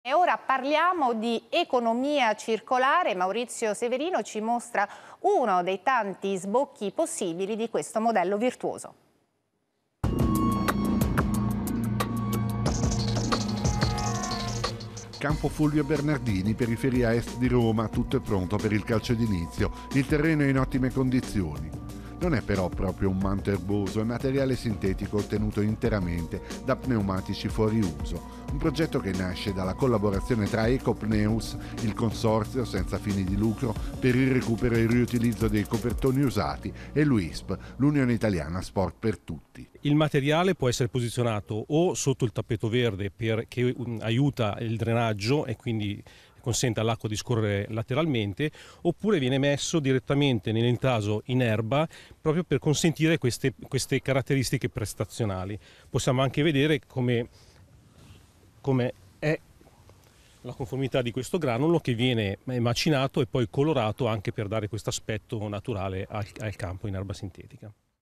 E ora parliamo di economia circolare. Maurizio Severino ci mostra uno dei tanti sbocchi possibili di questo modello virtuoso. Campo Fulvio Bernardini, periferia est di Roma, tutto è pronto per il calcio d'inizio. Il terreno è in ottime condizioni. Non è però proprio un manto erboso, è materiale sintetico ottenuto interamente da pneumatici fuori uso. Un progetto che nasce dalla collaborazione tra Ecopneus, il consorzio senza fini di lucro per il recupero e il riutilizzo dei copertoni usati, e l'UISP, l'Unione Italiana Sport per Tutti. Il materiale può essere posizionato o sotto il tappeto verde che aiuta il drenaggio e quindi consente all'acqua di scorrere lateralmente, oppure viene messo direttamente nell'intaso in erba proprio per consentire queste caratteristiche prestazionali. Possiamo anche vedere come è la conformità di questo granulo, che viene macinato e poi colorato anche per dare questo aspetto naturale al campo in erba sintetica.